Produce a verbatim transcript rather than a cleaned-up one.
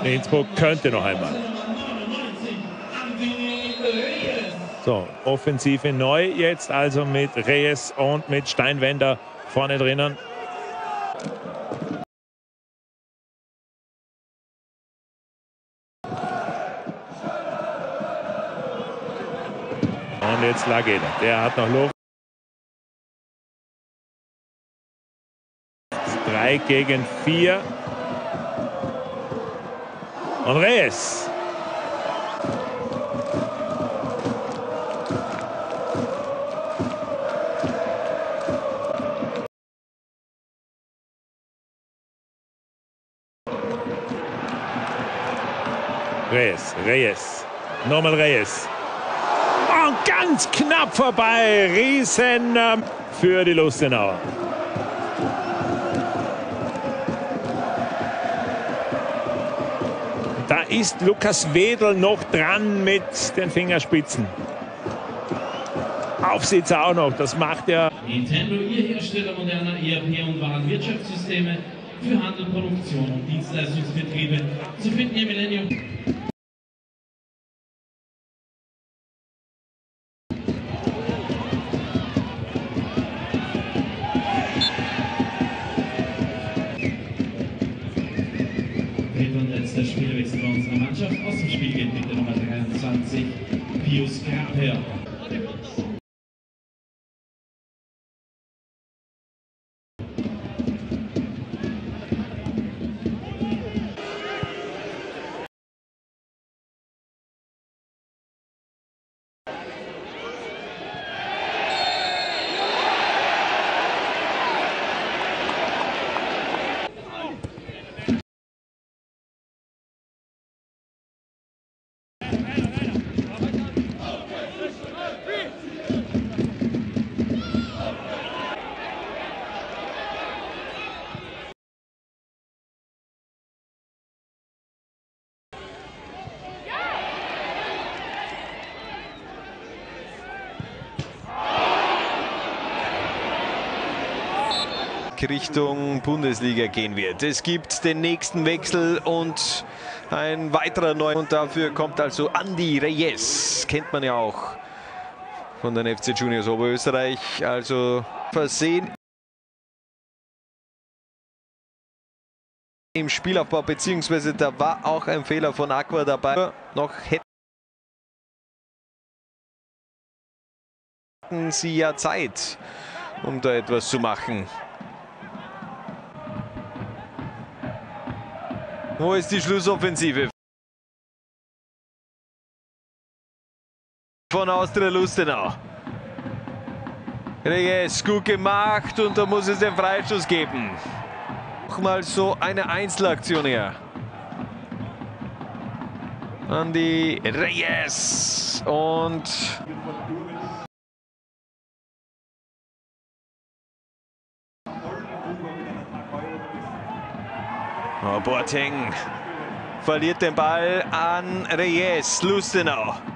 Innsbruck könnte noch einmal. So, Offensive neu jetzt also mit Reyes und mit Steinwender vorne drinnen. Und jetzt Lageda, der hat noch Luft. drei gegen vier. Und Reyes. Reyes, Reyes, nochmal Reyes. Und ganz knapp vorbei. Riesen ähm, für die Lustenauer. Da ist Lukas Wedel noch dran mit den Fingerspitzen. Aufsitzer auch noch, das macht er. Nintendo, Ihr Hersteller moderner E R P und Warenwirtschaftssysteme für Handel, Produktion und Dienstleistungsbetriebe, zu finden im Millennium. Und letzter Spielwechsel bei unserer Mannschaft. Aus dem Spiel geht mit der Nummer dreiundzwanzig, Pius Graper. Richtung Bundesliga gehen wird. Es gibt den nächsten Wechsel und ein weiterer Neu. Und dafür kommt also Andi Reyes. Kennt man ja auch von den F C Juniors Oberösterreich. Also versehen im Spielaufbau, beziehungsweise da war auch ein Fehler von Aqua dabei. Noch hätten sie ja Zeit, um da etwas zu machen. Wo ist die Schlussoffensive von Austria Lustenau? Reyes, gut gemacht, und da muss es den Freistoß geben. Nochmal so eine Einzelaktion her. Andi Reyes und oh, Boateng verliert den Ball an Reyes, Lustenau.